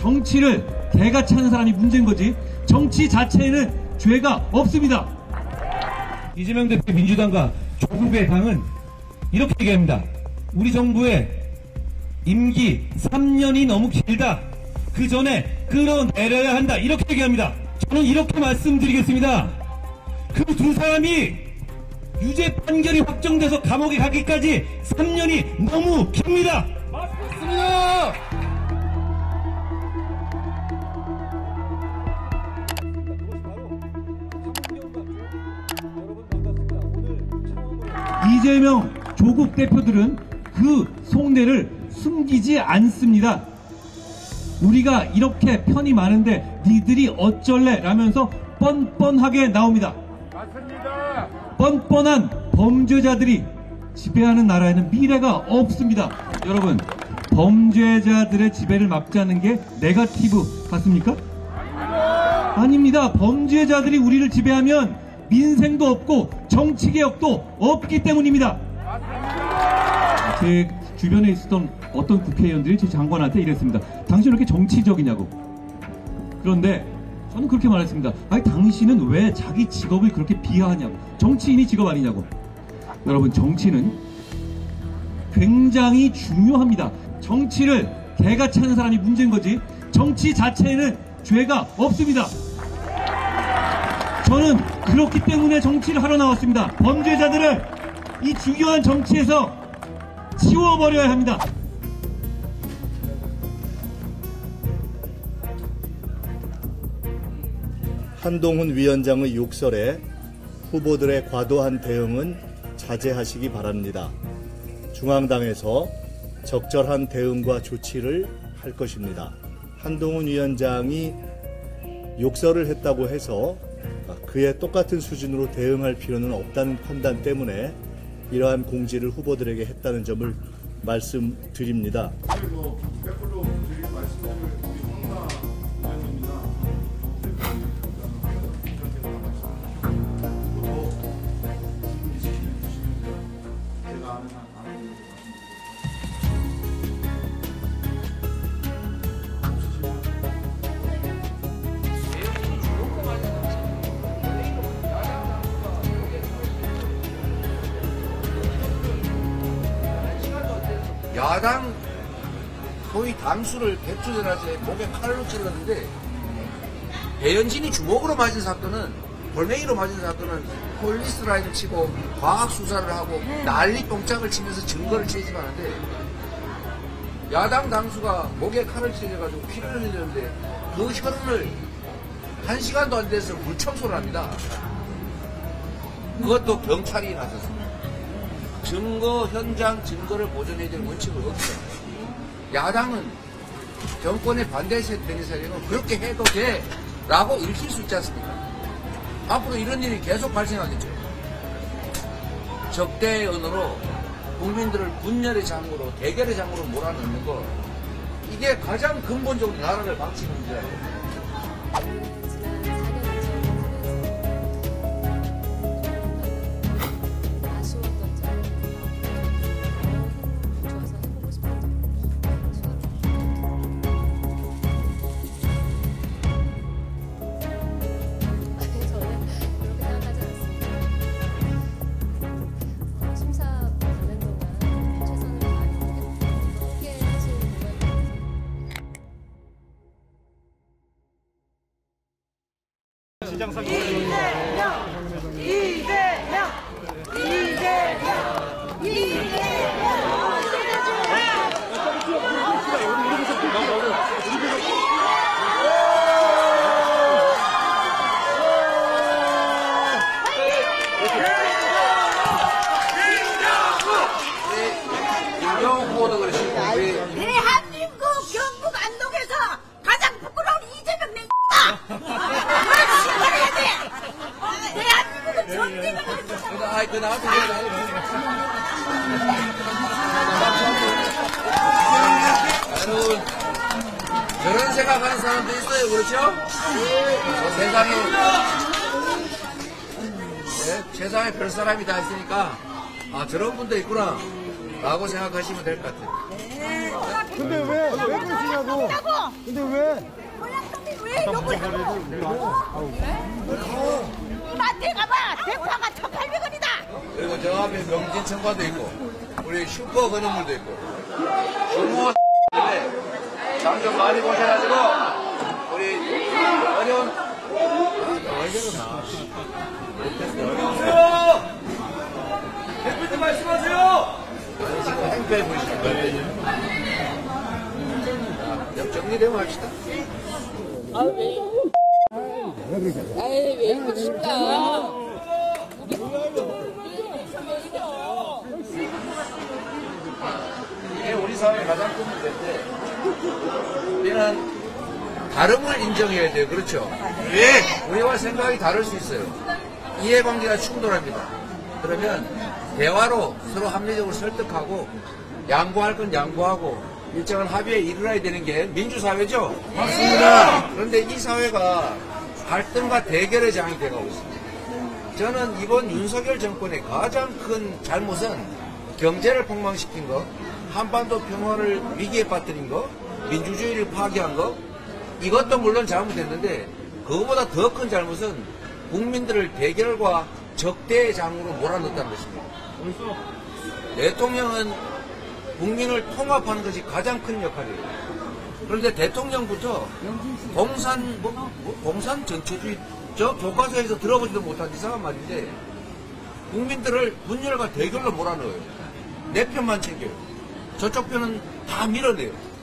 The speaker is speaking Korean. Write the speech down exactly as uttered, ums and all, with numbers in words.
정치를 개가 차는 사람이 문제인 거지 정치 자체에는 죄가 없습니다. 이재명 대표 민주당과 조국의 당은 이렇게 얘기합니다. 우리 정부의 임기 삼 년이 너무 길다. 그 전에 끌어내려야 한다. 이렇게 얘기합니다. 저는 이렇게 말씀드리겠습니다. 그 두 사람이 유죄 판결이 확정돼서 감옥에 가기까지 삼 년이 너무 깁니다. 맞습니다. 이재명, 조국 대표들은 그 속내를 숨기지 않습니다. 우리가 이렇게 편이 많은데 니들이 어쩔래? 라면서 뻔뻔하게 나옵니다. 맞습니다. 뻔뻔한 범죄자들이 지배하는 나라에는 미래가 없습니다. 여러분, 범죄자들의 지배를 막자는 게 네거티브 같습니까? 아닙니다. 아닙니다. 범죄자들이 우리를 지배하면 민생도 없고 정치개혁도 없기 때문입니다. 맞습니다. 제 주변에 있었던 어떤 국회의원들이 제 장관한테 이랬습니다. 당신 왜 이렇게 정치적이냐고. 그런데 저는 그렇게 말했습니다. 아니 당신은 왜 자기 직업을 그렇게 비하하냐고. 정치인이 직업 아니냐고. 여러분, 정치는 굉장히 중요합니다. 정치를 개가 차는 사람이 문제인 거지 정치 자체에는 죄가 없습니다. 저는 그렇기 때문에 정치를 하러 나왔습니다. 범죄자들을 이 중요한 정치에서 치워버려야 합니다. 한동훈 위원장의 욕설에 후보들의 과도한 대응은 자제하시기 바랍니다. 중앙당에서 적절한 대응과 조치를 할 것입니다. 한동훈 위원장이 욕설을 했다고 해서 그에 똑같은 수준으로 대응할 필요는 없다는 판단 때문에 이러한 공지를 후보들에게 했다는 점을 말씀드립니다. 야당 소위 당수를 백 주 전에 목에 칼로 찔렀는데 배현진이 주먹으로 맞은 사건은 골뱅이로 맞은 사건은 폴리스라인을 치고 과학 수사를 하고 난리 똥짝을 치면서 증거를 채집하는데 야당 당수가 목에 칼을 찔려가지고 피를 흘렸는데 그 혈흔을 한 시간도 안 돼서 물청소를 합니다. 그것도 경찰이 나섰습니다. 증거, 현장 증거를 보존해야 될 원칙을 어기죠. 야당은 정권에 반대되는 세력은 그렇게 해도 돼 라고 읽힐 수 있지 않습니까? 앞으로 이런 일이 계속 발생하겠죠. 적대의 언어로 국민들을 분열의 장으로 대결의 장으로 몰아넣는 거, 이게 가장 근본적으로 나라를 망치는 문제예요. 이재명! 이재명! 이재명! 이재명! 대한민국 경북 안동에서 가장 부끄러운 이재명 맹***다! 신고해야 돼! 대한민국은 전쟁을 했어! 아이, 그 나한테 여러분, 저런 생각하는 사람도 있어요, 그렇죠? 저 세상에, 네, 세상에 별 사람이 다 있으니까, 아, 저런 분도 있구나. 라고 생각하시면 될 것 같아요. 근데 왜, 왜 그러시냐고. 근데 왜? 고향놈이 왜 욕을 하고? 이마트에 가봐. 대파가 천팔백 원이다. 그리고 저 앞에 명진 청과도 있고, 우리 슈퍼 건어물도 있고, 주모 때문에 장좀 많이 보셔가지고, 우리 어려운, 아, 왜 저러나. 안녕하세요! 대표님 말씀하세요! 아니, 지금 행패해 보시는 거예요. 자, 정리되면 합시다. 아이 왜 이러고 싶다. 이게 우리 사회의 가장 큰 문제인데, 우리는 다름을 인정해야 돼요. 그렇죠? 왜? 우리와 생각이 다를 수 있어요. 이해관계가 충돌합니다. 그러면 대화로 서로 합리적으로 설득하고 양보할 건 양보하고 일정한 합의에 이르러야 되는 게 민주사회죠? 맞습니다. 그런데 이 사회가 갈등과 대결의 장이 되어가고 있습니다. 저는 이번 윤석열 정권의 가장 큰 잘못은 경제를 폭망시킨 거, 한반도 평화를 위기에 빠뜨린 거, 민주주의를 파괴한 거, 이것도 물론 잘못했는데 그거보다 더 큰 잘못은 국민들을 대결과 적대의 장으로 몰아넣었다는 것입니다. 대통령은 국민을 통합하는 것이 가장 큰 역할이에요. 그런데 대통령부터 공산, 뭐, 뭐, 공산 전체주의, 저 교과서에서 들어보지도 못한 이상한 말인데, 국민들을 분열과 대결로 몰아넣어요. 내 편만 챙겨요. 저쪽 편은 다 밀어내요.